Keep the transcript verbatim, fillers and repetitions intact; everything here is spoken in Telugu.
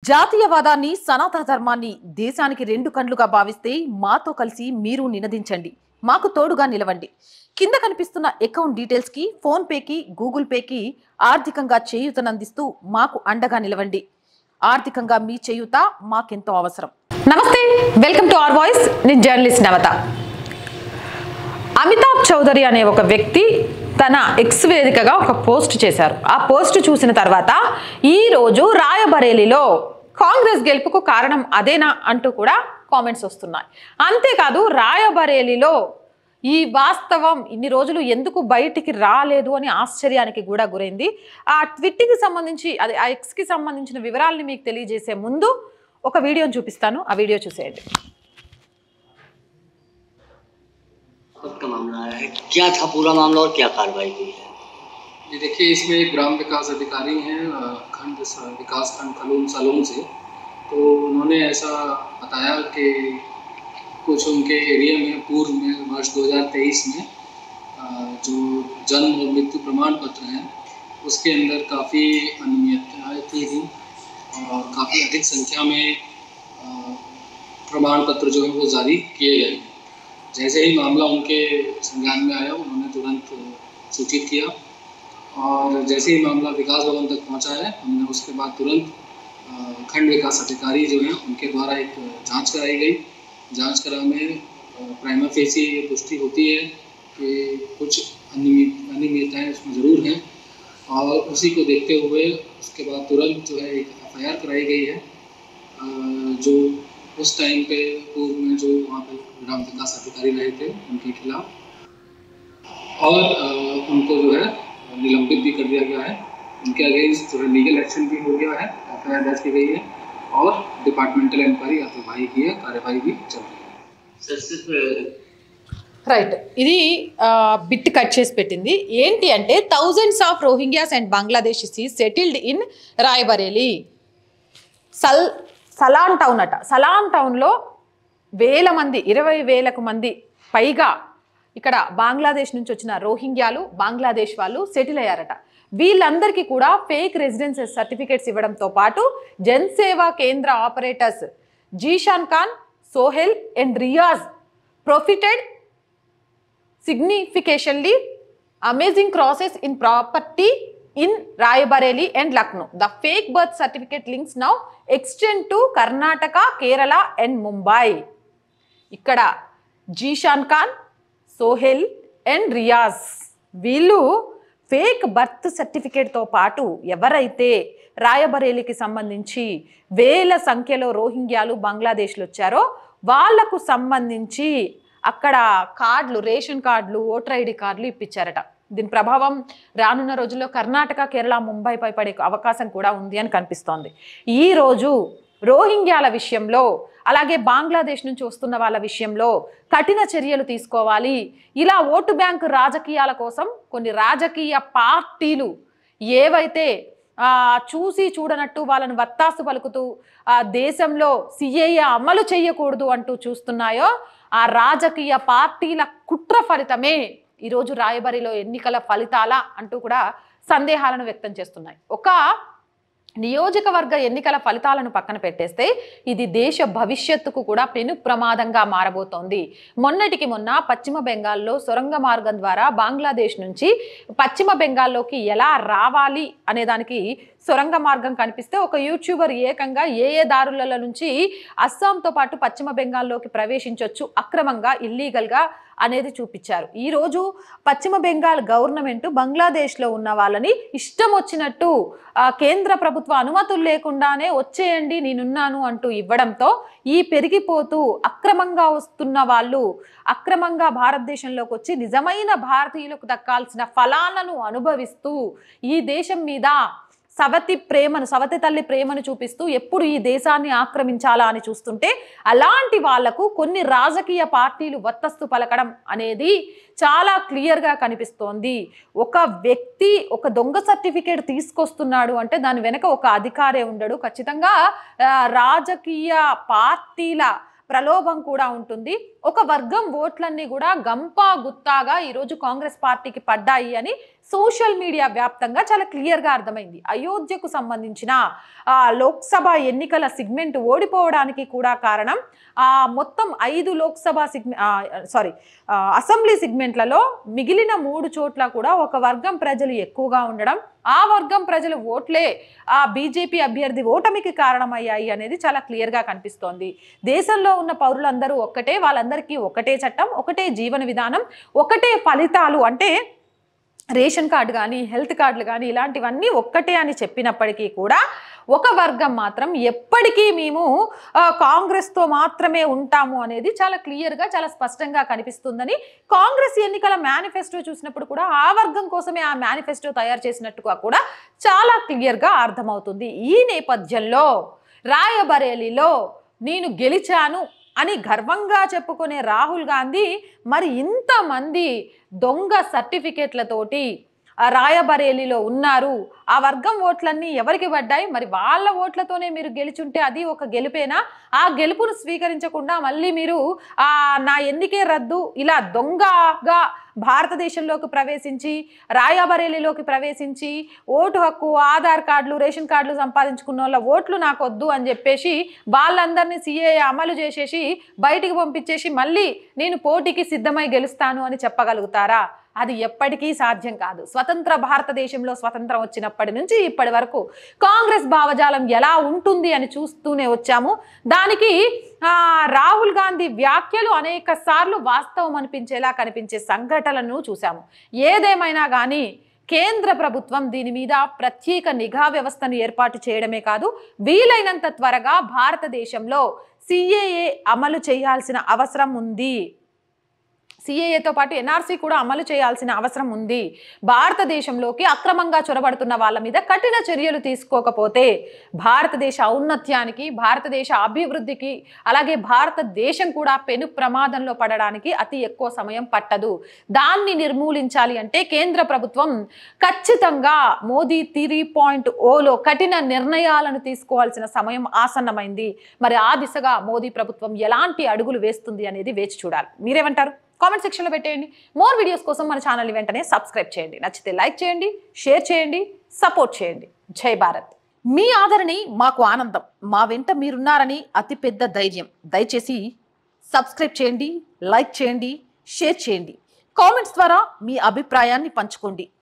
జాతీయవాదాన్ని సనాతన ధర్మాన్ని దేశానికి రెండు కండ్లుగా భావిస్తే మాతో కలిసి మీరు నినదించండి, మాకు తోడుగా నిలవండి. కింద కనిపిస్తున్న అకౌంట్ డీటెయిల్స్ కి, ఫోన్ పేకి, గూగుల్ పేకి ఆర్థికంగా చేయూతనందిస్తూ మాకు అండగా నిలవండి. ఆర్థికంగా మీ చేయూత మాకెంతో అవసరం. నమస్తే, వెల్కమ్ టు అవర్ వాయిస్. నేను జర్నలిస్ట్ నవత. అమితాబ్ చౌదరి అనే ఒక వ్యక్తి తన ఎక్స్ వేదికగా ఒక పోస్ట్ చేశారు. ఆ పోస్ట్ చూసిన తర్వాత ఈరోజు రాయబరేలీలో కాంగ్రెస్ గెలుపుకు కారణం అదేనా అంటూ కూడా కామెంట్స్ వస్తున్నాయి. అంతేకాదు, రాయబరేలీలో ఈ వాస్తవం ఇన్ని రోజులు ఎందుకు బయటికి రాలేదు అని ఆశ్చర్యానికి కూడా గురైంది. ఆ ట్విట్కి సంబంధించి, అది ఆ ఎక్స్కి సంబంధించిన వివరాలని మీకు తెలియజేసే ముందు ఒక వీడియోని చూపిస్తాను. ఆ వీడియో చూసేయండి. का मामला है, क्या था पूरा मामला और क्या कार्रवाई हुई है? जी देखिए, इसमें एक ग्राम विकास अधिकारी हैं खंड विकास खंड कलूम सलूम से, तो उन्होंने ऐसा बताया कि कुछ उनके एरिया में पूर्व में वर्ष दो हज़ार तेईस में जो जन्म और मृत्यु प्रमाण पत्र हैं उसके अंदर काफ़ी अनियमितताएं थी और काफ़ी अधिक संख्या में प्रमाण पत्र जो है वो जारी किए गए। जैसे ही मामला उनके संज्ञान में आया, उन्होंने तुरंत सूचित किया और जैसे ही मामला विकास भवन तक पहुंचा है, हमने उसके बाद तुरंत खंड विकास अधिकारी जो हैं उनके द्वारा एक जांच कराई गई। जांच करा में प्राइमा फेसी ये पुष्टि होती है कि कुछ अनियमित अनियमितताएँ उसमें ज़रूर हैं और उसी को देखते हुए उसके बाद तुरंत जो है एक एफ आई आर कराई गई है। जो उस टाइम पे पूर्व में जो वहाँ पे ग्राम विकास अधिकारी रहे थे उनके खिलाफ, और उनको जो है निलंबित भी कर दिया गया है। उनके अगेंस्ट जो है लीगल एक्शन भी हो गया है, एफ आई आर दर्ज की गई है और डिपार्टमेंटल इंक्वायरी कार्यवाही की है, कार्यवाही भी चल रही है। రైట్, ఇది బిట్ కట్ చేసి పెట్టింది. ఏంటి అంటే, thousands of Rohingyas and Bangladeshis settled in Raebareli. సల్ సలాన్ టౌన్ అట. సలాన్ టౌన్లో వేల మంది, ఇరవై వేలకు మంది పైగా ఇక్కడ బంగ్లాదేశ్ నుంచి వచ్చిన రోహింగ్యాలు, బంగ్లాదేశ్ వాళ్ళు సెటిల్ అయ్యారట. వీళ్ళందరికీ కూడా ఫేక్ రెసిడెన్సెస్ సర్టిఫికేట్స్ ఇవ్వడంతో పాటు Jansewa Kendra operators Zeeshan Khan, Sohail and Riyaz profited significantly amazing crosses in property in Raebareli and Lucknow. The fake birth certificate links now extend to Karnataka, Kerala and Mumbai. ఇక్కడ జీషాన్ ఖాన్, సోహెల్ అండ్ రియాజ్ వీళ్ళు ఫేక్ బర్త్ సర్టిఫికేట్తో పాటు ఎవరైతే రాయబరేలీకి సంబంధించి వేల సంఖ్యలో రోహింగ్యాలు, బంగ్లాదేశ్లు వచ్చారో వాళ్లకు సంబంధించి అక్కడ కార్డులు, రేషన్ కార్డులు, ఓటర్ ఐడి కార్డులు ఇప్పించారట. దీని ప్రభావం రానున్న రోజుల్లో కర్ణాటక, కేరళ, ముంబైపై పడే అవకాశం కూడా ఉంది అని కనిపిస్తోంది. ఈరోజు రోహింగ్యాల విషయంలో, అలాగే బంగ్లాదేశ్ నుంచి వస్తున్న వాళ్ళ విషయంలో కఠిన చర్యలు తీసుకోవాలి. ఇలా ఓటు బ్యాంకు రాజకీయాల కోసం కొన్ని రాజకీయ పార్టీలు ఏవైతే చూసి చూడనట్టు వాళ్ళను వత్తాసు పలుకుతూ ఆ దేశంలో సిఏఏ అమలు చేయకూడదు అంటూ చూస్తున్నాయో, ఆ రాజకీయ పార్టీల కుట్ర ఫలితమే ఈరోజు రాయబరిలో ఎన్నికల ఫలితాల అంటూ కూడా సందేహాలను వ్యక్తం చేస్తున్నాయి. ఒక నియోజకవర్గ ఎన్నికల ఫలితాలను పక్కన పెట్టేస్తే ఇది దేశ భవిష్యత్తుకు కూడా పెను ప్రమాదంగా మారబోతోంది. మొన్నటికి మొన్న పశ్చిమ బెంగాల్లో సొరంగ మార్గం ద్వారా బంగ్లాదేశ్ నుంచి పశ్చిమ బెంగాల్లోకి ఎలా రావాలి అనే దానికి సొరంగ మార్గం కనిపిస్తే ఒక యూట్యూబర్ ఏకంగా ఏ ఏ దారుల నుంచి అస్సాంతో పాటు పశ్చిమ బెంగాల్లోకి ప్రవేశించవచ్చు అక్రమంగా, ఇల్లీగల్గా అనేది చూపించారు. ఈరోజు పశ్చిమ బెంగాల్ గవర్నమెంట్ బంగ్లాదేశ్లో ఉన్న వాళ్ళని ఇష్టం వచ్చినట్టు కేంద్ర ప్రభుత్వ అనుమతులు లేకుండానే వచ్చేయండి నేనున్నాను అంటూ ఇవ్వడంతో ఈ పెరిగిపోతూ అక్రమంగా వస్తున్న వాళ్ళు అక్రమంగా భారతదేశంలోకి వచ్చి నిజమైన భారతీయులకు దక్కాల్సిన ఫలాలను అనుభవిస్తూ ఈ దేశం మీద సవతి ప్రేమను, సవతి తల్లి ప్రేమను చూపిస్తూ ఎప్పుడు ఈ దేశాన్ని ఆక్రమించాలా అని చూస్తుంటే అలాంటి వాళ్లకు కొన్ని రాజకీయ పార్టీలు వత్తస్తు పలకడం అనేది చాలా క్లియర్గా కనిపిస్తోంది. ఒక వ్యక్తి ఒక దొంగ సర్టిఫికేట్ తీసుకొస్తున్నాడు అంటే దాని వెనక ఒక అధికారే ఉండడు. ఖచ్చితంగా రాజకీయ పార్టీల ప్రలోభం కూడా ఉంటుంది. ఒక వర్గం ఓట్లన్నీ కూడా గంపా గుత్తాగా ఈరోజు కాంగ్రెస్ పార్టీకి పడ్డాయి అని సోషల్ మీడియా వ్యాప్తంగా చాలా క్లియర్గా అర్థమైంది. అయోధ్యకు సంబంధించిన లోక్సభ ఎన్నికల సిగ్మెంట్ ఓడిపోవడానికి కూడా కారణం ఆ మొత్తం ఐదు లోక్సభ సిగ్మె సారీ అసెంబ్లీ సిగ్మెంట్లలో మిగిలిన మూడు చోట్ల కూడా ఒక వర్గం ప్రజలు ఎక్కువగా ఉండడం, ఆ వర్గం ప్రజల ఓట్లే ఆ బీజేపీ అభ్యర్థి ఓటమికి కారణమయ్యాయి అనేది చాలా క్లియర్గా కనిపిస్తోంది. దేశంలో ఉన్న పౌరులందరూ ఒక్కటే, వాళ్ళందరికీ ఒకటే చట్టం, ఒకటే జీవన విధానం, ఒకటే ఫలితాలు. అంటే రేషన్ కార్డు కానీ హెల్త్ కార్డులు కానీ ఇలాంటివన్నీ ఒక్కటే అని చెప్పినప్పటికీ కూడా ఒక వర్గం మాత్రం ఎప్పటికీ మేము కాంగ్రెస్తో మాత్రమే ఉంటాము అనేది చాలా క్లియర్గా చాలా స్పష్టంగా కనిపిస్తుందని కాంగ్రెస్ ఎన్నికల మేనిఫెస్టో చూసినప్పుడు కూడా ఆ వర్గం కోసమే ఆ మేనిఫెస్టో తయారు చేసినట్టుగా కూడా చాలా క్లియర్గా అర్థమవుతుంది. ఈ నేపథ్యంలో రాయబరేలీలో నేను గెలిచాను అని గర్వంగా చెప్పుకునే రాహుల్ గాంధీ మరి ఇంతమంది దొంగ సర్టిఫికేట్లతోటి రాయబరేలీలో ఉన్నారు. ఆ వర్గం ఓట్లన్నీ ఎవరికి పడ్డాయి? మరి వాళ్ళ ఓట్లతోనే మీరు గెలిచుంటే అది ఒక గెలుపేనా? ఆ గెలుపును స్వీకరించకుండా మళ్ళీ మీరు ఆ నా ఎన్నికే రద్దు ఇలా దొంగగా భారతదేశంలోకి ప్రవేశించి రాయబరేలీలోకి ప్రవేశించి ఓటు హక్కు, ఆధార్ కార్డులు, రేషన్ కార్డులు సంపాదించుకున్న వాళ్ళ ఓట్లు నాకు వద్దు అని చెప్పేసి వాళ్ళందరినీ సీఏఏ అమలు చేసేసి బయటికి పంపించేసి మళ్ళీ నేను పోటీకి సిద్ధమై గెలుస్తాను అని చెప్పగలుగుతారా? అది ఎప్పటికీ సాధ్యం కాదు. స్వతంత్ర భారతదేశంలో స్వతంత్రం వచ్చినప్పటి నుంచి ఇప్పటి వరకు కాంగ్రెస్ భావజాలం ఎలా ఉంటుంది అని చూస్తూనే వచ్చాము. దానికి రాహుల్ గాంధీ వ్యాఖ్యలు అనేక సార్లు వాస్తవం అనిపించేలా కనిపించే సంఘటనలను చూసాము. ఏదేమైనా కానీ కేంద్ర ప్రభుత్వం దీని మీద ప్రత్యేక నిఘా వ్యవస్థను ఏర్పాటు చేయడమే కాదు, వీలైనంత త్వరగా భారతదేశంలో సిఏఏ అమలు చేయాల్సిన అవసరం ఉంది. సిఏఏతో పాటు ఎన్ఆర్సీ కూడా అమలు చేయాల్సిన అవసరం ఉంది. భారతదేశంలోకి అక్రమంగా చొరబడుతున్న వాళ్ళ మీద కఠిన చర్యలు తీసుకోకపోతే భారతదేశ ఔన్నత్యానికి, భారతదేశ అభివృద్ధికి, అలాగే భారతదేశం కూడా పెను ప్రమాదంలో పడడానికి అతి ఎక్కువ సమయం పట్టదు. దాన్ని నిర్మూలించాలి అంటే కేంద్ర ప్రభుత్వం ఖచ్చితంగా మోదీ త్రీ పాయింట్ ఓలో కఠిన నిర్ణయాలను తీసుకోవాల్సిన సమయం ఆసన్నమైంది. మరి ఆ దిశగా మోదీ ప్రభుత్వం ఎలాంటి అడుగులు వేస్తుంది అనేది వేచి చూడాలి. మీరేమంటారు? కామెంట్ సెక్షన్లో పెట్టేయండి. మోర్ వీడియోస్ కోసం మన ఛానల్ని వెంటనే సబ్స్క్రైబ్ చేయండి. నచ్చితే లైక్ చేయండి, షేర్ చేయండి, సపోర్ట్ చేయండి. జై భారత్. మీ ఆదరణి మాకు ఆనందం. మా వెంట మీరున్నారని అతిపెద్ద ధైర్యం. దయచేసి సబ్స్క్రైబ్ చేయండి, లైక్ చేయండి, షేర్ చేయండి. కామెంట్స్ ద్వారా మీ అభిప్రాయాన్ని పంచుకోండి.